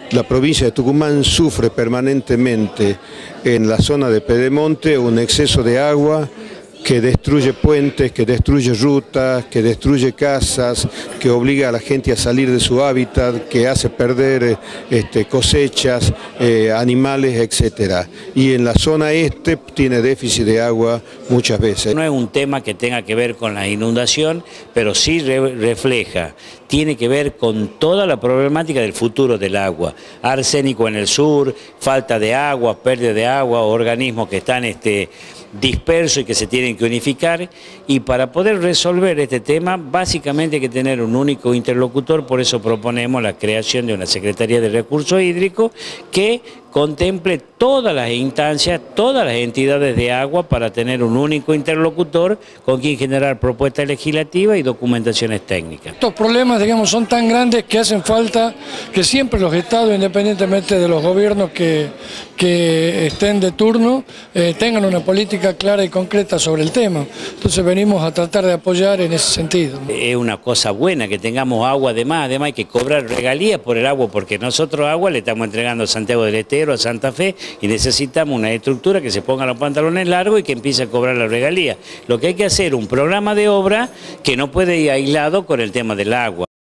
La provincia de Tucumán sufre permanentemente en la zona de Pedemonte un exceso de agua que destruye puentes, que destruye rutas, que destruye casas, que obliga a la gente a salir de su hábitat, que hace perder cosechas, animales, etc. Y en la zona este tiene déficit de agua muchas veces. No es un tema que tenga que ver con la inundación, pero sí refleja, tiene que ver con toda la problemática del futuro del agua. Arsénico en el sur, falta de agua, pérdida de agua, organismos que están dispersos y que se tienen que unificar, y para poder resolver este tema básicamente hay que tener un único interlocutor. Por eso proponemos la creación de una Secretaría de Recursos Hídricos que contemple todas las instancias, todas las entidades de agua, para tener un único interlocutor con quien generar propuestas legislativas y documentaciones técnicas. Estos problemas, digamos, son tan grandes que hacen falta que siempre los estados, independientemente de los gobiernos que estén de turno, tengan una política clara y concreta sobre el tema. Entonces venimos a tratar de apoyar en ese sentido. Es una cosa buena que tengamos agua, además hay que cobrar regalías por el agua, porque nosotros agua le estamos entregando a Santiago del Estero, a Santa Fe, y necesitamos una estructura que se ponga los pantalones largos y que empiece a cobrar la regalía. Lo que hay que hacer es un programa de obra que no puede ir aislado con el tema del agua.